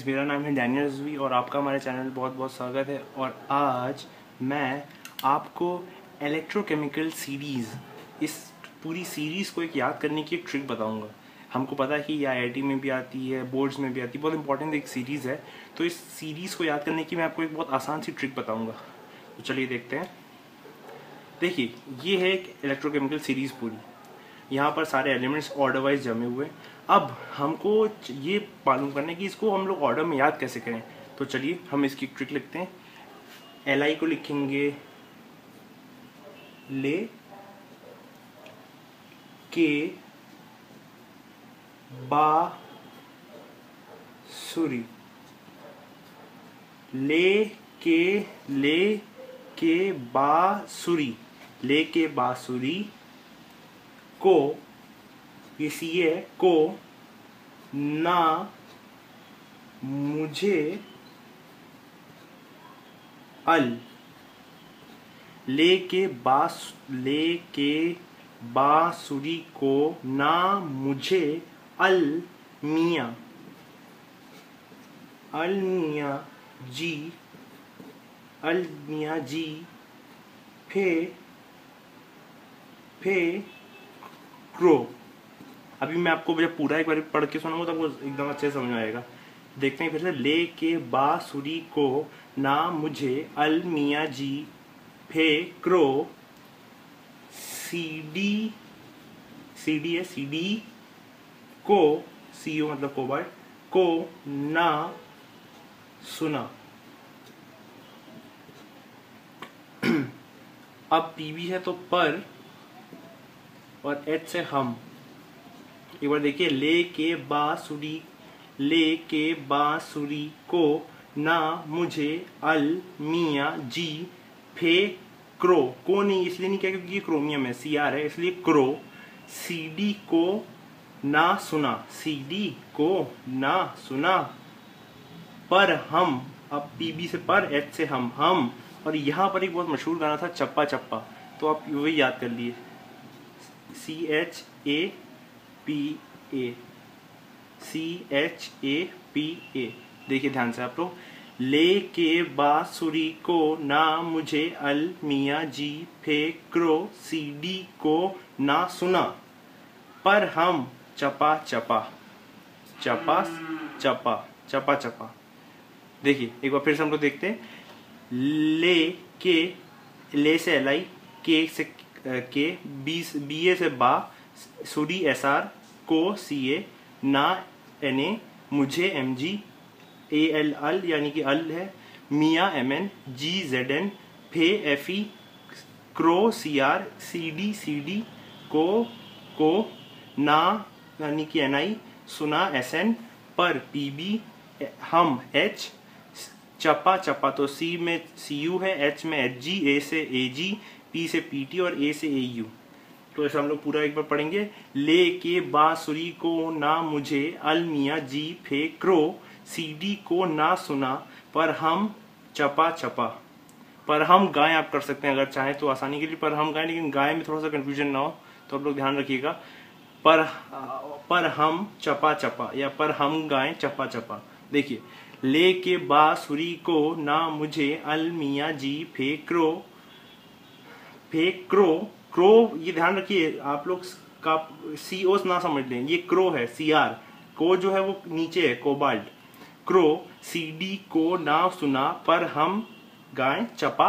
Guys, मेरा नाम है डैनियल और आपका हमारे चैनल बहुत बहुत स्वागत है। और आज मैं आपको इलेक्ट्रोकेमिकल सीरीज़, इस पूरी सीरीज़ को एक याद करने की एक ट्रिक बताऊंगा। हमको पता है कि ये आईआईटी में भी आती है, बोर्ड्स में भी आती है, बहुत इंपॉर्टेंट एक सीरीज़ है। तो इस सीरीज़ को याद करने की मैं आपको एक बहुत आसान सी ट्रिक बताऊँगा। तो चलिए देखते हैं। देखिए, ये है एक इलेक्ट्रोकेमिकल सीरीज़ पूरी। यहाँ पर सारे एलिमेंट्स ऑर्डर वाइज जमे हुए। अब हमको ये मालूम करना है कि इसको हम लोग ऑर्डर में याद कैसे करें। तो चलिए हम इसकी ट्रिक लिखते हैं। Li को लिखेंगे ले के बा सुरी, ले के बांसुरी, ले के बांसुरी को, ये सी है, को ना मुझे अल, ले के बांसुरी को ना मुझे अल मियाँ जी फे क्रो। अभी मैं आपको जब पूरा एक बार पढ़ के सुनाऊंगा तो आपको एकदम अच्छे से समझ में आएगा। देखते हैं फिर से। ले के बांसुरी को ना मुझे अल मियाँ जी फे क्रो, सीडी है, सीडी को, सीओ मतलब कोबाल्ट को ना सुना। अब पीबी है तो पर और एच से हम। एक बार देखिए, ले के बांसुरी को ना मुझे अल मियाँ जी फे क्रो, को नहीं इसलिए नहीं किया क्योंकि ये क्रोमियम है, सीआर है इसलिए क्रो, सीडी को ना सुना, पर हम, अब पीबी से पर, एच से हम। और यहाँ पर एक बहुत मशहूर गाना था चप्पा चप्पा, तो आप वही याद कर लिए, CHAPA। देखिए ध्यान से आप लोग। ले के बांसुरी को ना मुझे अल मियाँ जी फे क्रो, सीडी को ना सुना, पर हम चपा चपा। देखिए एक बार फिर से हम लोग देखते हैं। ले से LI, के से के, BA से बा, सुडी SR, को CA, ना NA, मुझे MG, AL यानी कि अल है, मियाँ MN, GZN, फे FE, क्रो CR, CD, को ना यानी कि NI, सुना SN, पर PB, हम H, चपा तो C में CU है, H में HG, A से AG, P से PT और A से AU। तो ऐसा हम लोग पूरा एक बार पढ़ेंगे। ले के बांसुरी को ना मुझे अल मियाँ जी फे क्रो, CD को ना सुना, पर हम चपा। पर हम गाएं आप कर सकते हैं अगर चाहें तो आसानी के लिए पर हम गाएं, लेकिन गाएं में थोड़ा सा कंफ्यूजन ना हो तो आप लोग ध्यान रखिएगा। पर हम चपा या पर हम गाएं चपा। देखिए, ले के बांसुरी को ना मुझे अल मियाँ जी फे क्रो, ये ध्यान रखिए आप लोग का CO ना समझ लें, ये क्रो है, CR, को जो है वो नीचे है, कोबाल्ट, क्रो, CD को ना सुना, पर हम गाएं चपा।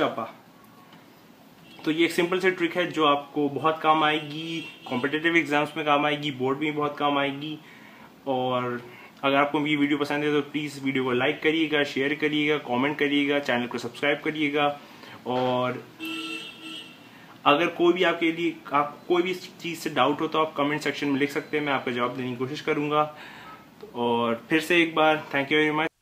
तो ये एक सिंपल सी ट्रिक है जो आपको बहुत काम आएगी, कॉम्पिटिटिव एग्जाम्स में काम आएगी, बोर्ड में बहुत काम आएगी। और अगर आपको ये वीडियो पसंद है तो प्लीज़ वीडियो को लाइक करिएगा, शेयर करिएगा, कमेंट करिएगा, चैनल को सब्सक्राइब करिएगा। और अगर कोई भी आपके लिए कोई भी चीज़ से डाउट हो तो आप कमेंट सेक्शन में लिख सकते हैं, मैं आपका जवाब देने की कोशिश करूँगा। और फिर से एक बार थैंक यू वेरी मच।